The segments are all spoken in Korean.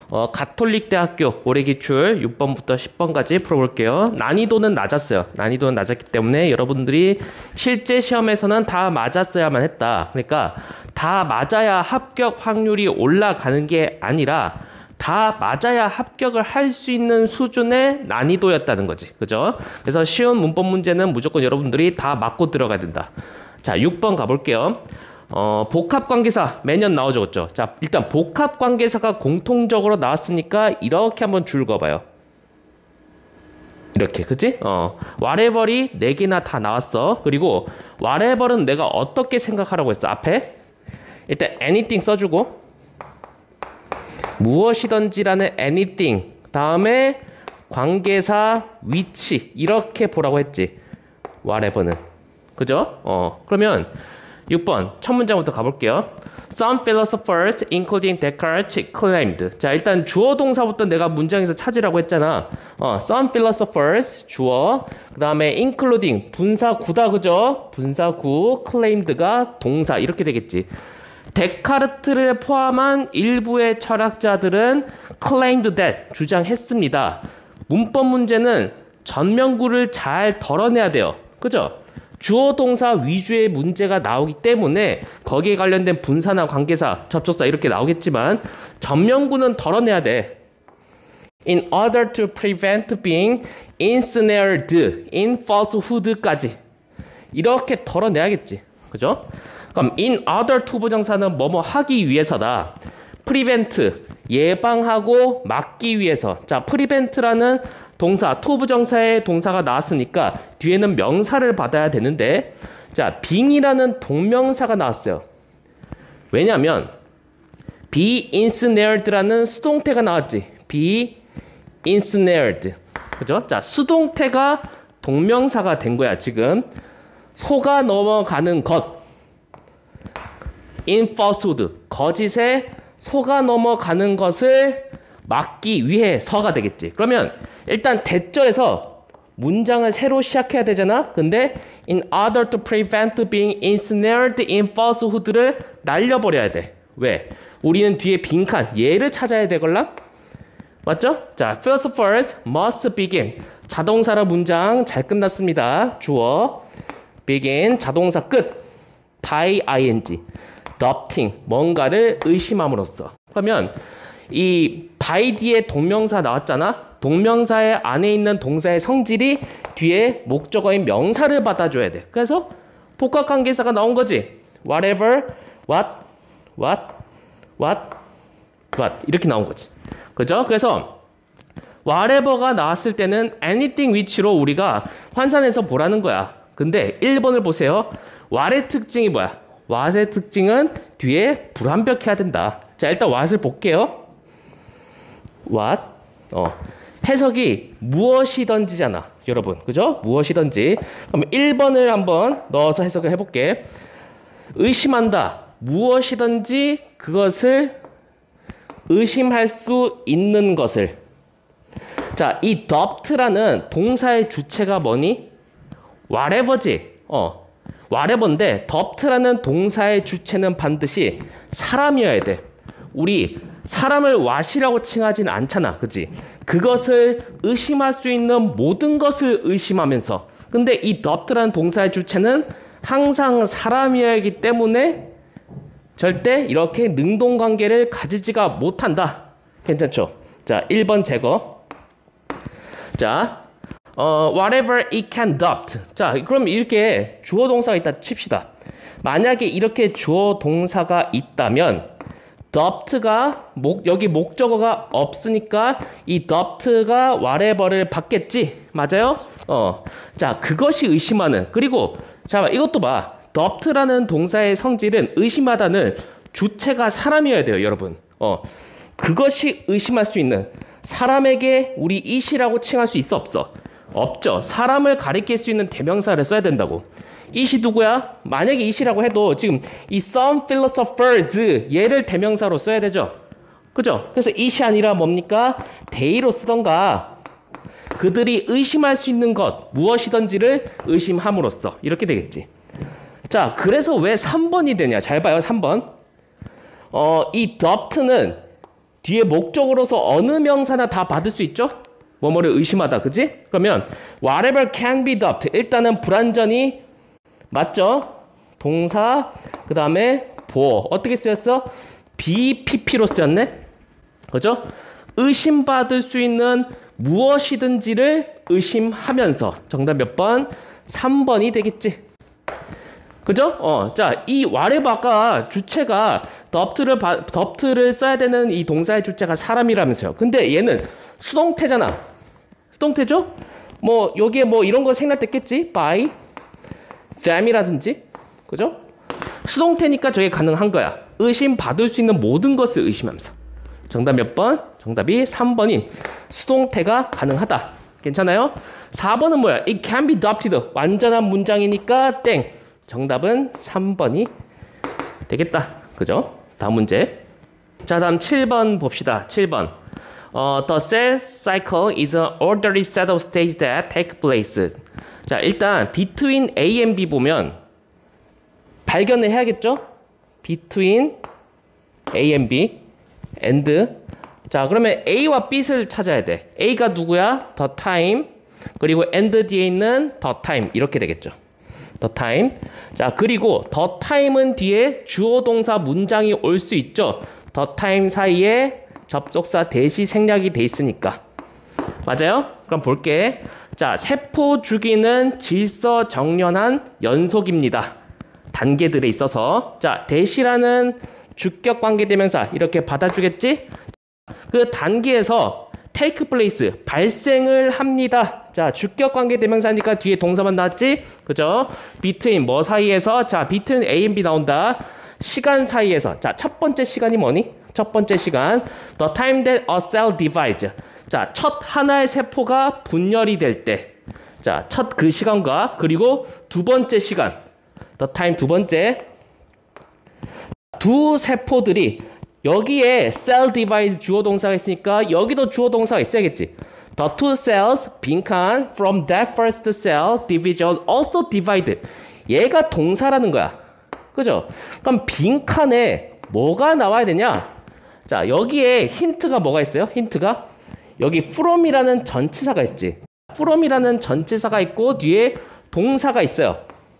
가톨릭 대학교 올해 기출 6번부터 10번까지 풀어볼게요. 난이도는 낮았어요. 난이도는 낮았기 때문에 여러분들이 실제 시험에서는 다 맞았어야만 했다. 그러니까 다 맞아야 합격 확률이 올라가는 게 아니라 다 맞아야 합격을 할 수 있는 수준의 난이도였다는 거지. 그죠? 그래서 쉬운 문법 문제는 무조건 여러분들이 다 맞고 들어가야 된다. 자, 6번 가볼게요. 복합관계사 매년 나오죠. 자, 일단 복합관계사가 공통적으로 나왔으니까 이렇게 한번 줄 그어봐요. 이렇게, 그치? whatever이 4개나 다 나왔어. 그리고 whatever은 내가 어떻게 생각하라고 했어? 앞에 일단 anything 써주고 무엇이든지라는 anything 다음에 관계사 위치 이렇게 보라고 했지. whatever는. 그죠? 그러면 6번 첫 문장부터 가볼게요. Some philosophers, including Descartes, claimed. 자, 일단 주어 동사부터 내가 문장에서 찾으라고 했잖아. Some philosophers 주어, 그 다음에 including 분사구다, 그죠? 분사구, claimed가 동사 이렇게 되겠지. 데카르트를 포함한 일부의 철학자들은 claimed that 주장했습니다. 문법 문제는 전면구를 잘 덜어내야 돼요. 그죠? 주어 동사 위주의 문제가 나오기 때문에 거기에 관련된 분사나 관계사, 접속사 이렇게 나오겠지만 전면구는 덜어내야 돼. In order to prevent being ensnared in falsehood까지 이렇게 덜어내야겠지. 그죠? 그럼 in order to 부정사는 뭐뭐 하기 위해서다. prevent 예방하고 막기 위해서. 자, prevent라는 동사, to 부정사의 동사가 나왔으니까 뒤에는 명사를 받아야 되는데, 자, being이라는 동명사가 나왔어요. 왜냐면 be ensnared라는 수동태가 나왔지. be ensnared. 그죠? 자, 수동태가 동명사가 된 거야, 지금. 속아 넘어가는 것. in falsehood. 거짓에 속아 넘어가는 것을 막기 위해서가 되겠지. 그러면 일단 대절에서 문장을 새로 시작해야 되잖아. 근데 in order to prevent being ensnared in falsehood를 날려버려야 돼. 왜? 우리는 뒤에 빈칸 얘를 찾아야 되걸라? 맞죠? 자, philosophers must begin. 자동사로 문장 잘 끝났습니다. 주어 begin 자동사 끝 by ing doubting 뭔가를 의심함으로써. 그러면 이 by 뒤에 동명사 나왔잖아. 동명사의 안에 있는 동사의 성질이 뒤에 목적어인 명사를 받아줘야 돼. 그래서 복합관계사가 나온 거지. whatever, what 이렇게 나온 거지. 그죠? 그래서 whatever가 나왔을 때는 anything which로 우리가 환산해서 보라는 거야. 근데 1번을 보세요. what의 특징이 뭐야? what의 특징은 뒤에 불완벽해야 된다. 자, 일단 what을 볼게요. what 해석이 무엇이든지잖아, 여러분. 그죠? 무엇이든지. 그럼 1번을 한번 넣어서 해석을 해볼게. 의심한다. 무엇이든지 그것을 의심할 수 있는 것을. 자, 이 doubt라는 동사의 주체가 뭐니? whatever지. whatever인데 doubt라는 동사의 주체는 반드시 사람이어야 돼. 우리 사람을 what이라고 칭하진 않잖아. 그치? 그것을 의심할 수 있는 모든 것을 의심하면서. 근데 이 doubt라는 동사의 주체는 항상 사람이어야 하기 때문에 절대 이렇게 능동관계를 가지지가 못한다. 괜찮죠? 자, 1번 제거. 자, whatever it can doubt. 자, 그럼 이렇게 주어 동사가 있다 칩시다. 만약에 이렇게 주어 동사가 있다면 doubt가 여기 목적어가 없으니까 이 doubt가 whatever를 받겠지. 맞아요? 자, 그것이 의심하는. 그리고 자, 이것도 봐. doubt라는 동사의 성질은 의심하다는 주체가 사람이어야 돼요, 여러분. 그것이 의심할 수 있는. 사람에게 우리 it이라고 칭할 수 있어, 없어? 없죠. 사람을 가리킬 수 있는 대명사를 써야 된다고. it이 누구야? 만약에 it이라고 해도 지금 이 some philosophers 얘를 대명사로 써야 되죠. 그죠? 그래서 it이 아니라 뭡니까? they로 쓰던가. 그들이 의심할 수 있는 것 무엇이든지를 의심함으로써 이렇게 되겠지. 자, 그래서 왜 3번이 되냐? 잘 봐요, 3번. 이 doubt는 뒤에 목적으로서 어느 명사나 다 받을 수 있죠? 뭐뭐를 의심하다, 그지? 그러면 whatever can be doubted. 일단은 불완전히 맞죠? 동사, 그 다음에 보어. 어떻게 쓰였어? BPP로 쓰였네? 그죠? 의심받을 수 있는 무엇이든지를 의심하면서. 정답 몇 번? 3번이 되겠지. 그죠? 자, 이 whatever 아까 주체가 doubt를 써야 되는 이 동사의 주체가 사람이라면서요. 근데 얘는 수동태잖아. 수동태죠? 뭐 여기에 뭐 이런 거 생략됐겠지? by, them이라든지. 그죠? 수동태니까 저게 가능한 거야. 의심받을 수 있는 모든 것을 의심하면서. 정답 몇 번? 정답이 3번인 수동태가 가능하다. 괜찮아요? 4번은 뭐야? It can be doubted. 완전한 문장이니까 땡. 정답은 3번이 되겠다. 그죠? 다음 문제. 자, 다음 7번 봅시다. 7번. The cell cycle is an orderly set of stages that take place. 자, 일단 between A and B 보면 발견을 해야겠죠? between A and B and 자, 그러면 A와 B를 찾아야 돼. A가 누구야? the time. 그리고 and 뒤에 있는 the time. 이렇게 되겠죠. the time. 자, 그리고 the time은 뒤에 주어 동사 문장이 올 수 있죠. the time 사이에 접속사 대시 생략이 돼 있으니까. 맞아요? 그럼 볼게. 자, 세포 주기는 질서 정연한 연속입니다. 단계들에 있어서. 자, 대시라는 주격 관계대명사 이렇게 받아주겠지? 그 단계에서 take place, 발생을 합니다. 자, 주격 관계대명사니까 뒤에 동사만 나왔지? 그죠? between 뭐 사이에서? 자, between A and B 나온다. 시간 사이에서. 자, 첫 번째 시간이 뭐니? 첫 번째 시간. The time that a cell divides. 자, 첫 하나의 세포가 분열이 될 때. 자, 첫 그 시간과 그리고 두 번째 시간. The time 두 번째. 두 세포들이 여기에 cell divide 주어 동사가 있으니까 여기도 주어 동사가 있어야겠지. The two cells 빈칸 from that first cell division also divide. 얘가 동사라는 거야. 그죠? 그럼 빈칸에 뭐가 나와야 되냐? 자, 여기에 힌트가 뭐가 있어요? 힌트가 여기 from이라는 전치사가 있지. from이라는 전치사가 있고 뒤에 동사가 있어요.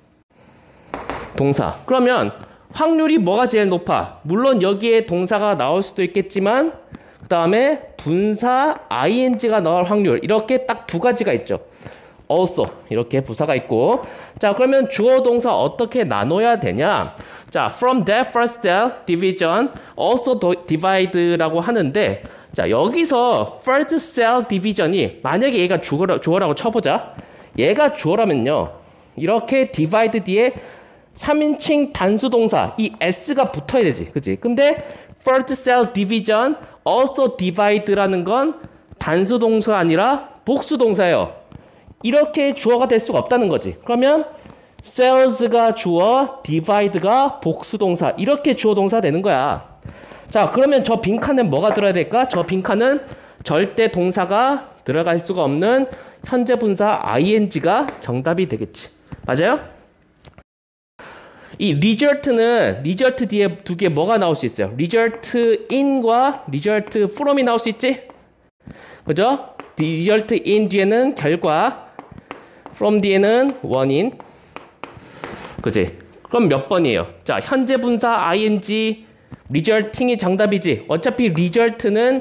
동사. 그러면 확률이 뭐가 제일 높아? 물론 여기에 동사가 나올 수도 있겠지만 그 다음에 분사 ing가 나올 확률 이렇게 딱 두 가지가 있죠. also 이렇게 부사가 있고. 자, 그러면 주어 동사 어떻게 나눠야 되냐? 자, from that first cell division also divide라고 하는데, 자, 여기서 first cell division이 만약에 얘가 주어라고 쳐보자. 얘가 주어라면요, 이렇게 divide 뒤에 3인칭 단수 동사 이 s가 붙어야 되지, 그치? 근데 first cell division also divide라는 건 단수 동사가 아니라 복수 동사예요. 이렇게 주어가 될 수가 없다는 거지. 그러면 cells가 주어, divide가 복수 동사, 이렇게 주어 동사 되는 거야. 자, 그러면 저 빈칸은 뭐가 들어야 될까? 저 빈칸은 절대 동사가 들어갈 수가 없는 현재 분사 ing가 정답이 되겠지. 맞아요? 이 result는 result 뒤에 두 개 뭐가 나올 수 있어요? result in과 result from이 나올 수 있지? 그죠? result in 뒤에는 결과, from 뒤에는 원인. 그지? 그럼 몇 번이에요? 자, 현재 분사 ing, resulting이 정답이지. 어차피 result는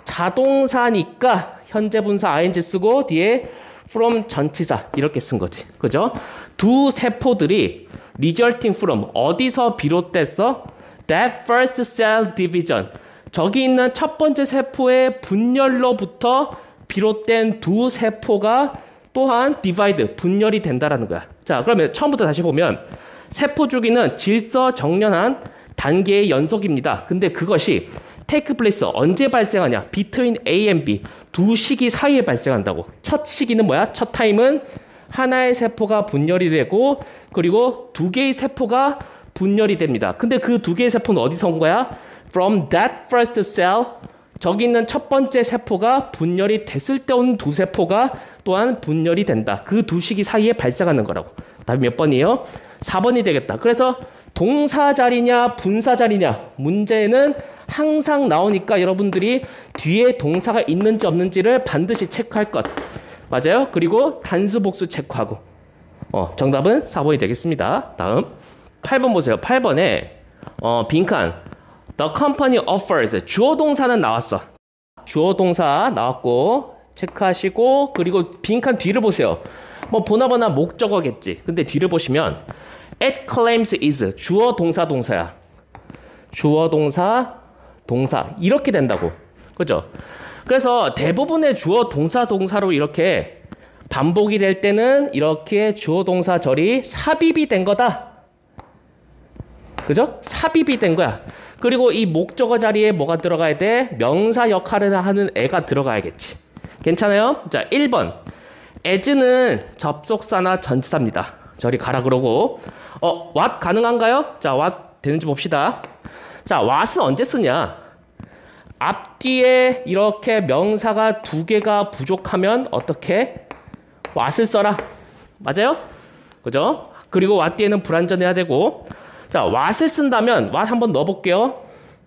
자동사니까 현재 분사 ing 쓰고 뒤에 from 전치사 이렇게 쓴 거지. 그죠? 두 세포들이 resulting from 어디서 비롯됐어? That first cell division. 저기 있는 첫 번째 세포의 분열로부터 비롯된 두 세포가 또한 divide, 분열이 된다라는 거야. 자, 그러면 처음부터 다시 보면 세포 주기는 질서 정연한 단계의 연속입니다. 근데 그것이 take place 언제 발생하냐? between A and B 두 시기 사이에 발생한다고. 첫 시기는 뭐야? 첫 타임은 하나의 세포가 분열이 되고 그리고 두 개의 세포가 분열이 됩니다. 근데 그 두 개의 세포는 어디서 온 거야? From that first cell. 저기 있는 첫 번째 세포가 분열이 됐을 때 온 두 세포가 또한 분열이 된다. 그 두 시기 사이에 발생하는 거라고. 답이 몇 번이에요? 4번이 되겠다. 그래서 동사 자리냐 분사 자리냐 문제는 항상 나오니까 여러분들이 뒤에 동사가 있는지 없는지를 반드시 체크할 것. 맞아요? 그리고 단수 복수 체크하고. 정답은 4번이 되겠습니다. 다음 8번 보세요. 8번에 빈칸 The company offers 주어 동사는 나왔어. 주어 동사 나왔고 체크하시고 그리고 빈칸 뒤를 보세요. 뭐 보나보나 목적어겠지. 근데 뒤를 보시면 It claims is 주어 동사 동사야. 주어 동사 동사 이렇게 된다고. 그죠? 그래서 대부분의 주어 동사 동사로 이렇게 반복이 될 때는 이렇게 주어 동사 절이 삽입이 된 거다. 그죠? 삽입이 된 거야. 그리고 이 목적어 자리에 뭐가 들어가야 돼? 명사 역할을 하는 애가 들어가야겠지. 괜찮아요? 자, 1번. as는 접속사나 전치사입니다. 저리 가라 그러고. what 가능한가요? 자, what 되는지 봅시다. 자, what은 언제 쓰냐? 앞뒤에 이렇게 명사가 두 개가 부족하면 어떻게? what을 써라. 맞아요? 그죠? 그리고 what 뒤에는 불완전해야 되고. 자, what을 쓴다면 what 한번 넣어볼게요.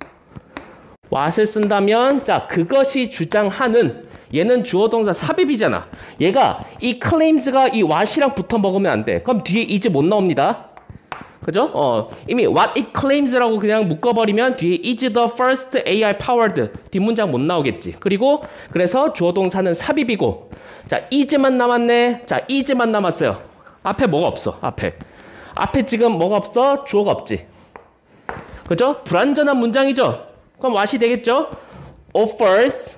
what을 쓴다면 자, 그것이 주장하는 얘는 주어 동사 삽입이잖아. 얘가 이 claims가 이 what이랑 붙어 먹으면 안 돼. 그럼 뒤에 is 못 나옵니다. 그죠? 이미 what it claims라고 그냥 묶어버리면 뒤에 is the first AI powered 뒷문장 못 나오겠지. 그리고 그래서 주어 동사는 삽입이고 자, is만 남았네. 자, is만 남았어요. 앞에 뭐가 없어. 앞에 지금 뭐가 없어? 주어가 없지. 그죠? 불완전한 문장이죠? 그럼 what이 되겠죠? offers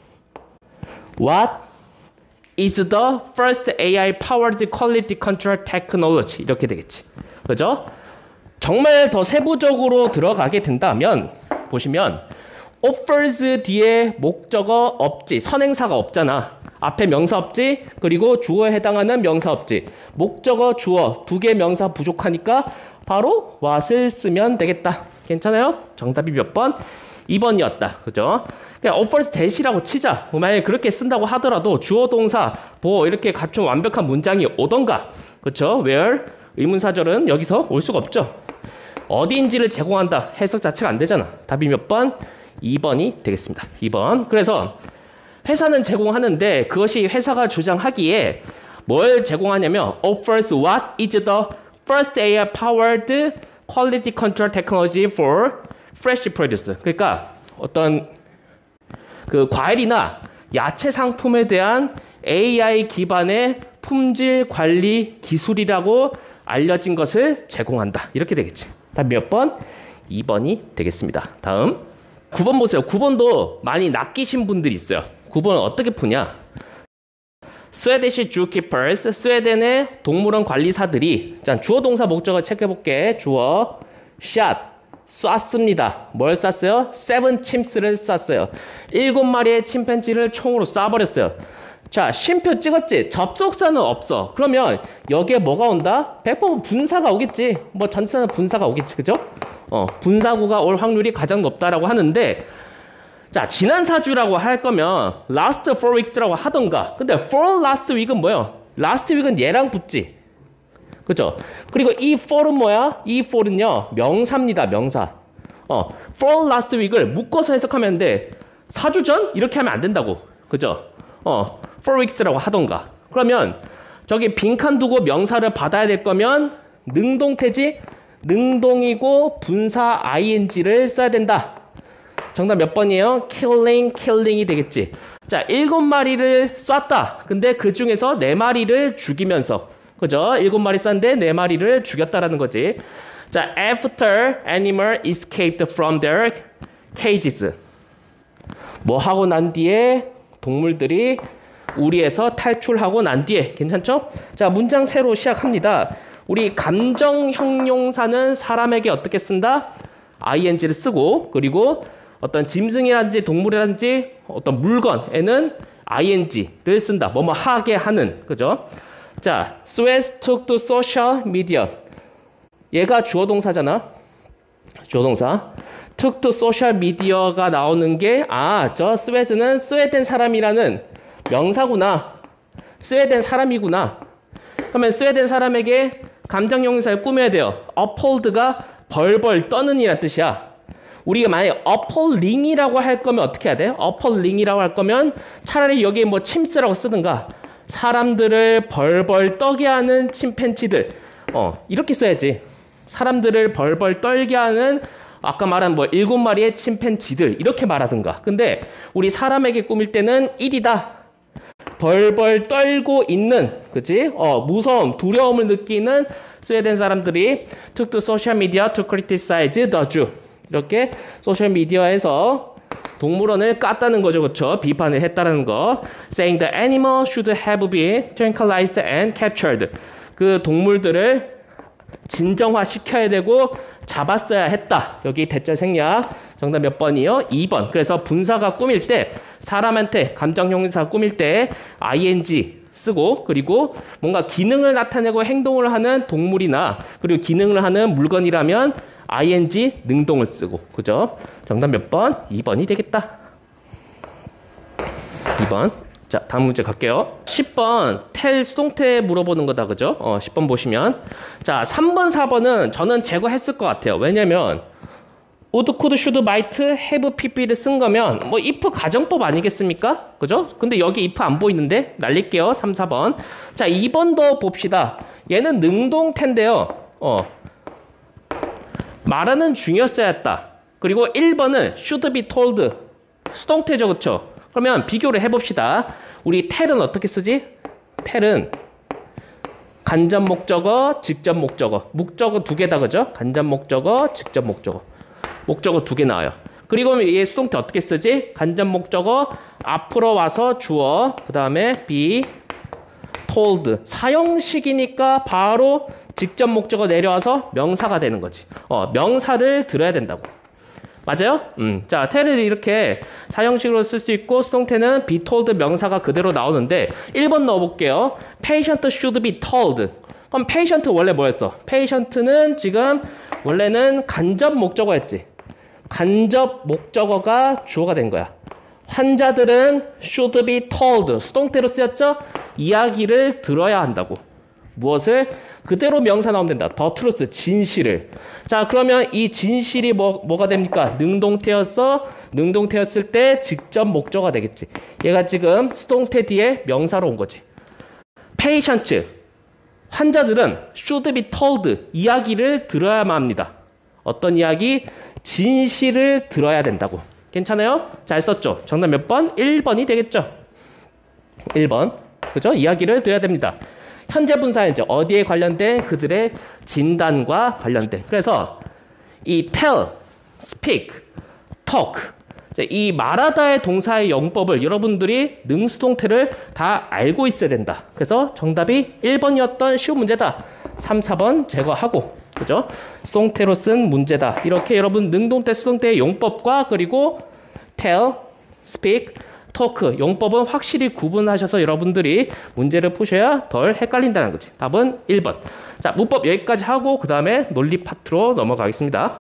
what is the first AI powered quality control technology 이렇게 되겠지. 그죠? 정말 더 세부적으로 들어가게 된다면 보시면 offers 뒤에 목적어 없지. 선행사가 없잖아. 앞에 명사 없지. 그리고 주어에 해당하는 명사 없지. 목적어 주어 두 개 명사 부족하니까 바로 what을 쓰면 되겠다. 괜찮아요? 정답이 몇 번? 2번이었다. 그죠? 그냥 offers 대시라고 치자. 만약에 그렇게 쓴다고 하더라도 주어 동사 뭐 이렇게 갖춘 완벽한 문장이 오던가. 그렇죠? where 의문사절은 여기서 올 수가 없죠. 어디인지를 제공한다. 해석 자체가 안 되잖아. 답이 몇 번? 2번이 되겠습니다. 2번. 그래서 회사는 제공하는데 그것이 회사가 주장하기에 뭘 제공하냐면 offers what is the first AI powered quality control technology for fresh produce. 그러니까 어떤 그 과일이나 야채 상품에 대한 AI 기반의 품질 관리 기술이라고 알려진 것을 제공한다. 이렇게 되겠지. 답 몇 번? 2번이 되겠습니다. 다음 9번 보세요. 9번도 많이 낚이신 분들이 있어요. 9번은 어떻게 푸냐? 스웨디시 주키퍼스, 스웨덴의 동물원 관리사들이 자, 주어 동사 목적어 체크해볼게. 주어 shot 쐈습니다. 뭘 쐈어요? 7 chims를 쐈어요. 7마리의 침팬지를 총으로 쏴버렸어요. 자, 쉼표 찍었지? 접속사는 없어. 그러면 여기에 뭐가 온다? 100% 분사가 오겠지. 뭐 전치사는 분사가 오겠지. 그죠? 분사구가 올 확률이 가장 높다라고 하는데 자, 지난 4주라고 할 거면 last 4weeks라고 하던가. 근데 for last week은 뭐예요? last week은 얘랑 붙지. 그죠? 그리고 이 for은 뭐야? 이 for은요, 명사입니다. 명사. for last week을 묶어서 해석하면 돼. 4주 전? 이렇게 하면 안 된다고. 그죠? 4weeks라고 하던가. 그러면 저기 빈칸 두고 명사를 받아야 될 거면 능동태지? 능동이고 분사 ing를 써야 된다. 정답 몇 번이에요? killing이 되겠지. 자, 7마리를 쐈다. 근데 그 중에서 4마리를 죽이면서, 그죠? 7마리 쐈는데 4마리를 죽였다라는 거지. 자, after animal escaped from their cages. 뭐 하고 난 뒤에 동물들이 우리에서 탈출하고 난 뒤에. 괜찮죠? 자, 문장 새로 시작합니다. 우리 감정 형용사는 사람에게 어떻게 쓴다? ing를 쓰고, 그리고 어떤 짐승이라든지 동물이라든지 어떤 물건에는 ing를 쓴다. 뭐뭐 하게 하는. 그죠? 자, Suez took to social media. 얘가 주어 동사잖아. 주어 동사. took to social media가 나오는 게 저 Suez는 스웨덴 사람이라는 명사구나. 스웨덴 사람이구나. 그러면 스웨덴 사람에게 감정형용사를 꾸며야 돼요. uphold가 벌벌 떠는 이란 뜻이야. 우리가 만약에 appalling이라고 할 거면 어떻게 해야 돼? appalling이라고 할 거면 차라리 여기에 뭐 chims라고 쓰든가 사람들을 벌벌 떠게 하는 침팬지들 이렇게 써야지. 사람들을 벌벌 떨게 하는 아까 말한 뭐 7마리의 침팬지들 이렇게 말하든가. 근데 우리 사람에게 꾸밀 때는 일이다. 벌벌 떨고 있는, 그치? 무서움, 두려움을 느끼는 스웨덴 사람들이 took to social media to criticize the Jew. 이렇게 소셜 미디어에서 동물원을 깠다는 거죠, 그렇죠? 비판을 했다는 거. Saying the animal should have been tranquilized and captured. 그 동물들을 진정화시켜야 되고 잡았어야 했다. 여기 대절 생략. 정답 몇 번이요? 2번. 그래서 분사가 꾸밀 때 사람한테 감정형용사 꾸밀 때 ing 쓰고 그리고 뭔가 기능을 나타내고 행동을 하는 동물이나 그리고 기능을 하는 물건이라면 ing 능동을 쓰고. 그죠? 정답 몇 번? 2번이 되겠다. 2번. 자, 다음 문제 갈게요. 10번 tell 수동태 물어보는 거다. 그죠? 10번 보시면 자, 3번 4번은 저는 제거했을 것 같아요. 왜냐면 would, could, should, might, have, pp를 쓴 거면 뭐 if 가정법 아니겠습니까? 그죠? 근데 여기 if 안 보이는데 날릴게요. 3, 4번. 자, 2번도 봅시다. 얘는 능동태인데요. 말하는 중이었어야 했다. 그리고 1번은 should be told 수동태죠. 그쵸? 그러면 비교를 해봅시다. 우리 tell은 어떻게 쓰지? tell은 간접 목적어, 직접 목적어. 목적어 2개다. 그죠? 간접 목적어, 직접 목적어. 목적어 2개 나와요. 그리고 얘 수동태 어떻게 쓰지? 간접 목적어 앞으로 와서 주어, 그 다음에 be told. 사형식이니까 바로 직접 목적어 내려와서 명사가 되는 거지. 명사를 들어야 된다고. 맞아요? 자, tell을 이렇게 사형식으로 쓸 수 있고 수동태는 be told 명사가 그대로 나오는데 1번 넣어볼게요. patient should be told. 그럼 patient 원래 뭐였어? patient는 지금 원래는 간접 목적어였지. 간접 목적어가 주어가 된 거야. 환자들은 should be told 수동태로 쓰였죠? 이야기를 들어야 한다고. 무엇을? 그대로 명사 나오면 된다. the truth, 진실을. 자, 그러면 이 진실이 뭐가 됩니까? 능동태였어. 능동태였을 때 직접 목적어가 되겠지. 얘가 지금 수동태 뒤에 명사로 온 거지. patient, 환자들은 should be told 이야기를 들어야만 합니다. 어떤 이야기? 진실을 들어야 된다고. 괜찮아요? 잘 썼죠? 정답 몇 번? 1번이 되겠죠? 1번. 그죠? 이야기를 들어야 됩니다. 현재 분사는 이제 어디에 관련된? 그들의 진단과 관련된. 그래서 이 tell, speak, talk 이 말하다의 동사의 용법을 여러분들이 능수동태를 다 알고 있어야 된다. 그래서 정답이 1번이었던 쉬운 문제다. 3, 4번 제거하고. 그죠? 수동태로 쓴 문제다. 이렇게 여러분 능동태, 수동태의 용법과 그리고 tell, speak, talk 용법은 확실히 구분하셔서 여러분들이 문제를 푸셔야 덜 헷갈린다는 거지. 답은 1번. 자, 문법 여기까지 하고 그 다음에 논리 파트로 넘어가겠습니다.